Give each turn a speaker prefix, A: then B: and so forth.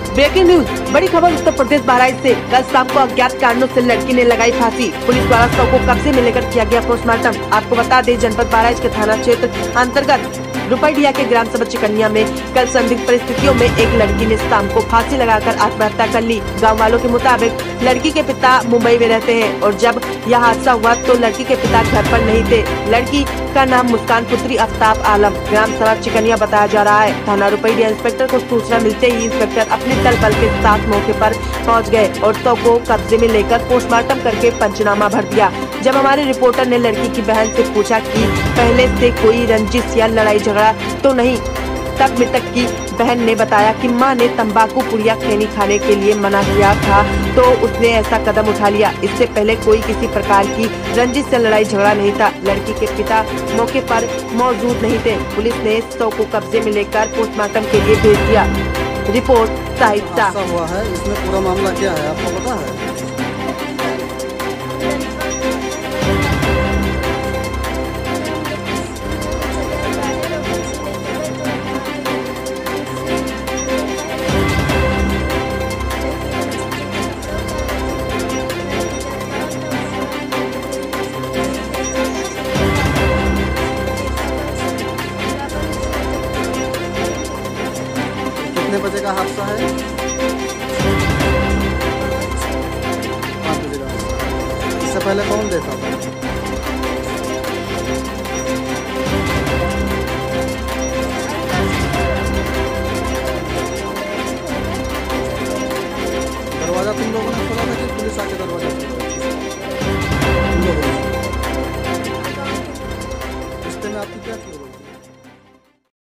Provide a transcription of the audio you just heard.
A: Breaking news, बड़ी खबर उत्तर प्रदेश बहराइच से। कल शाम को अज्ञात कारणों से लड़की ने लगाई फांसी। पुलिस द्वारा शव को कब्जे में लेकर किया गया पोस्टमार्टम। आपको बता दें, जनपद बहराइच के थाना क्षेत्र अंतर्गत रुपईडिया के ग्राम सभा चिकनिया में कल संदिग्ध परिस्थितियों में एक लड़की ने शाम को फांसी लगाकर आत्महत्या कर ली। गाँव वालों के मुताबिक लड़की के पिता मुंबई में रहते हैं और जब यह हादसा हुआ तो लड़की के पिता घर पर नहीं थे। लड़की का नाम मुस्कान पुत्री आफ्ताब आलम ग्राम सभा चिकनिया बताया जा रहा है। थाना रुपईडिया इंस्पेक्टर को सूचना मिलते ही इंस्पेक्टर अपने दल बल के साथ मौके पर पहुंच गए और शव को कब्जे में लेकर पोस्टमार्टम करके पंचनामा भर दिया। जब हमारे रिपोर्टर ने लड़की की बहन से पूछा कि पहले से कोई रंजिश या लड़ाई झगड़ा तो नहीं, तब मृतक की बहन ने बताया कि मां ने तंबाकू पुड़िया खैनी खाने के लिए मना किया था तो उसने ऐसा कदम उठा लिया। इससे पहले कोई किसी प्रकार की रंजिश से लड़ाई झगड़ा नहीं था। लड़की के पिता मौके पर मौजूद नहीं थे। पुलिस ने शव को कब्जे में लेकर पोस्टमार्टम के लिए भेज दिया। रिपोर्ट साहित्य
B: हुआ है। इसमें पूरा मामला क्या है आपको पता है? कितने बजे का हादसा है? 5 बजे का। इससे पहले कौन देता था?